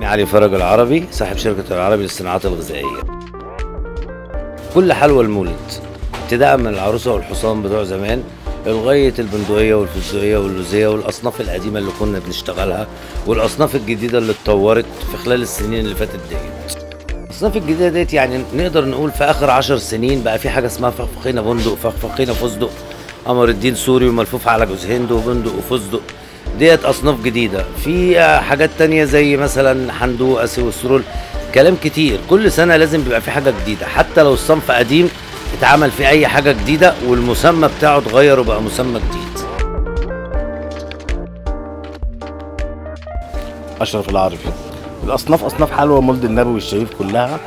علي فرج العربي، صاحب شركة العربي للصناعات الغذائية. كل حلوى المولد ابتداء من العروسة والحصان بتوع زمان لغاية البندقية والفستقية واللوزية والأصناف القديمة اللي كنا بنشتغلها والأصناف الجديدة اللي اتطورت في خلال السنين اللي فاتت ديت. الأصناف الجديدة ديت يعني نقدر نقول في آخر 10 سنين بقى في حاجة اسمها فخفخينة بندق، فخفخينة فستق، قمر الدين سوري وملفوف على جوز هند وبندق وفستق. ديت أصناف جديدة. في حاجات تانية زي مثلا حندوق، سويسرول، كلام كتير. كل سنة لازم بيبقى في حاجة جديدة، حتى لو الصنف قديم اتعمل فيه أي حاجة جديدة والمسمى بتاعه اتغير وبقى مسمى جديد. أشرف العربي. الأصناف أصناف حلوى مولد النبوي الشريف كلها،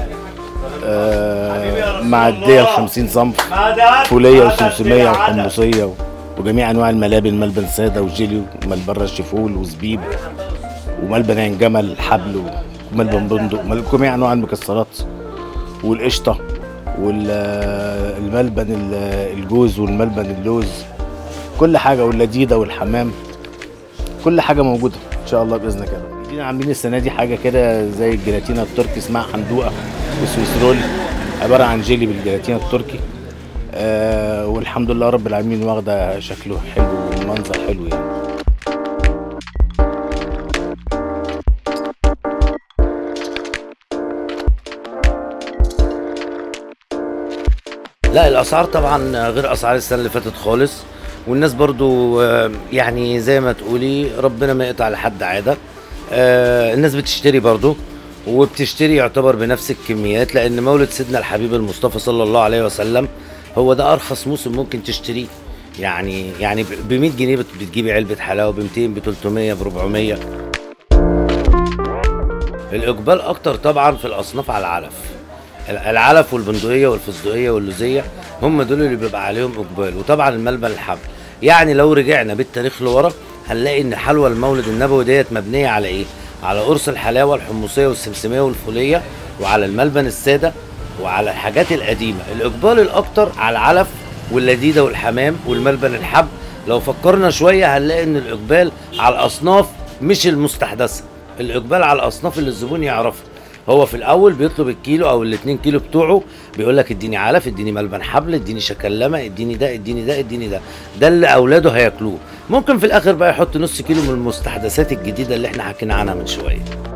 معدية ال50 صنف، فولية وسمسمية وحمصية وجميع أنواع الملابن، ملبن سادة وجيلي وملبن رش فول وزبيب وملبن عين جمل حبل وملبن بندق، جميع أنواع المكسرات والقشطة والملبن الجوز والملبن اللوز، كل حاجة، واللذيذة والحمام، كل حاجة موجودة إن شاء الله بإذن الله. عاملين السنة دي حاجة كده زي الجيلاتينا التركي اسمها حندوقة وسويسرول، عبارة عن جيلي بالجيلاتينا التركي. والحمد لله رب العالمين واخدة شكله حلو ومنظر حلو يعني. لا، الاسعار طبعا غير اسعار السنه اللي فاتت خالص، والناس برضو يعني زي ما تقولي ربنا ما يقطع لحد عاده. الناس بتشتري برضو، وبتشتري يعتبر بنفس الكميات، لان مولد سيدنا الحبيب المصطفى صلى الله عليه وسلم هو ده ارخص موسم ممكن تشتريه. يعني ب 100 جنيه بتجيبي علبه حلاوه، ب 200 ب 300 ب 400. الاقبال اكتر طبعا في الاصناف على العلف والبندقيه والفستقيه واللوزيه، هم دول اللي بيبقى عليهم اقبال. وطبعا الملبن الحبل. يعني لو رجعنا بالتاريخ لورا هنلاقي ان حلوى المولد النبوي ديت مبنيه على ايه؟ على قرص الحلاوه الحمصيه والسمسميه والفوليه، وعلى الملبن الساده، وعلى الحاجات القديمه. الاقبال الاكتر على العلف واللذيذه والحمام والملبن الحبل. لو فكرنا شويه هنلاقي ان الاقبال على الاصناف مش المستحدثه، الاقبال على الاصناف اللي الزبون يعرفها. هو في الاول بيطلب الكيلو او ال2 كيلو بتوعه، بيقول لك اديني علف، اديني ملبن حبل، اديني شكلمه، اديني ده اديني ده اديني ده، ده اللي اولاده هياكلوه. ممكن في الاخر بقى يحط نص كيلو من المستحدثات الجديده اللي احنا حكينا عنها من شويه.